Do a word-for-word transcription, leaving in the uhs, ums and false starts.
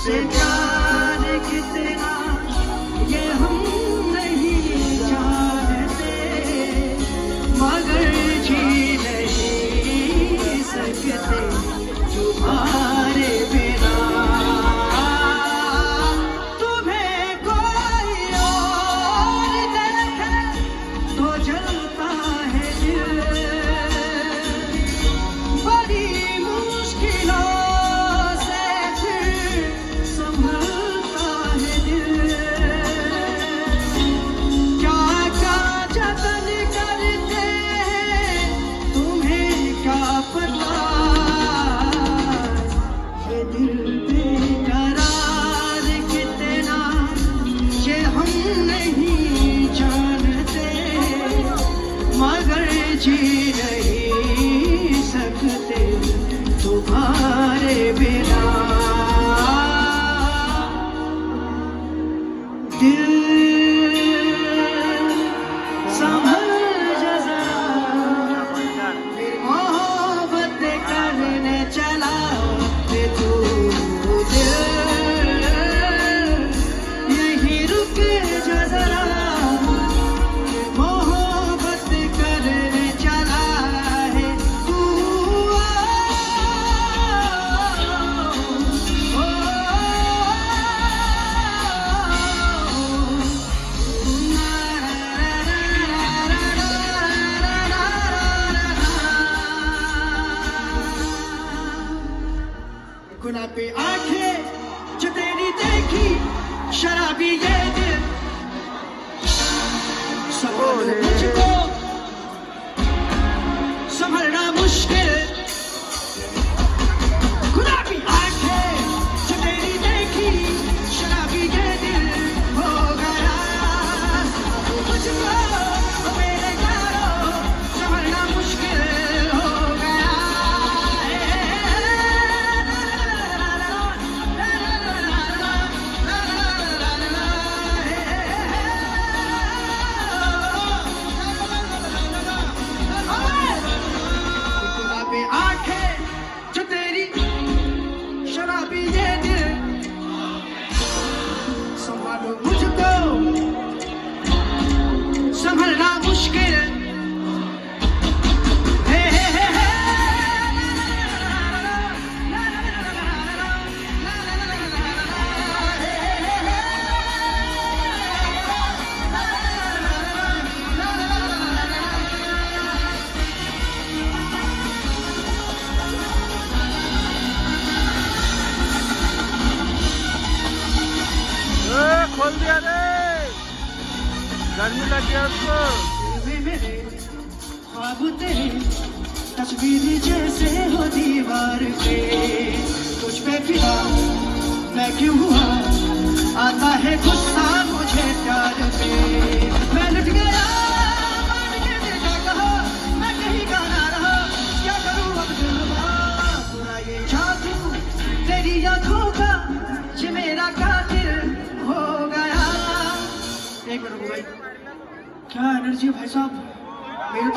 तुझसे प्यार कितना ये हम नहीं जानते, मगर जी नहीं सकते तुम्हारे बिना। तुम्हें कोई और देखे तो जलता है दिल, बड़ी मुश्किलों से फिर संभलता है दिल। क्या क्या जतन करते हैं तुम्हें क्या पता, ये दिल बेकरार कितना ये हम नहीं जानते, मगर जी नहीं सकते तुम्हारे बिना। दिल संभल जा जरा, फिर मोहब्बत करने चला है तू। दिल यहीं रुक जा जरा, मोहब्बत करने चला है तू। गुलाबी आंखें जो तेरी देखी, शराबी ये दिल, संभाल मुझको संभलना मुश्किल। गुलाबी आंखें जो तेरी देखी, शराबी ये दिल हो गया मुझको, मेरे यारो संभलना मुश्किल हो गया। गुलाबी आंखें जो तेरी, शराबी ये दिल, संभालो मुझको संभलना मुश्किल। हे हे हे हे खोल दिया रे, गर्मी लग गया उसको। वे मेरे ख्वाब तेरे तस्वीर जैसे हो दीवार पे, तुझ पे फिदा मैं क्यों हुआ, आता है गुस्सा मुझे प्यार पे। मैं लुट गया मान के देखा कहा, मैं कहीं का ना रहा, क्या करूं अब दिलवा। पूरा ये जादू तेरी आंखों का, ये मेरा कातिल हो गया। एक मिनट भाई, क्या एनर्जी भाई साहब।